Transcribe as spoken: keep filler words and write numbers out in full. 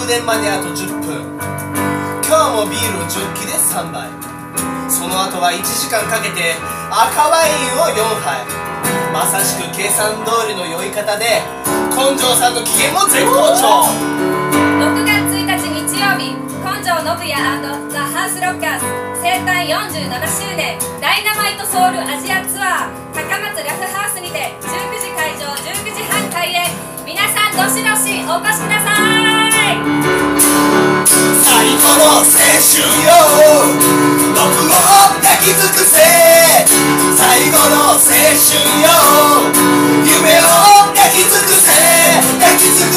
電まであとじゅっぷん。今日もビールをジョッキでさんばい。その後はいちじかんかけて赤ワインをよんはい。まさしく計算通りの酔い方で根性さんの機嫌も絶好調。 ろくがつついたち日曜日、根性信也&ザ・ハウスロッカーズ生誕よんじゅうななしゅうねんダイナマイトソウルアジアツアー高松ラフハウスにてじゅうくじ会場じゅうくじはん開演。皆さんどしどしお越しください。 最後の青春よ、僕を抱き尽くせ。最後の青春よ、夢を抱き尽くせ、抱き尽くせ。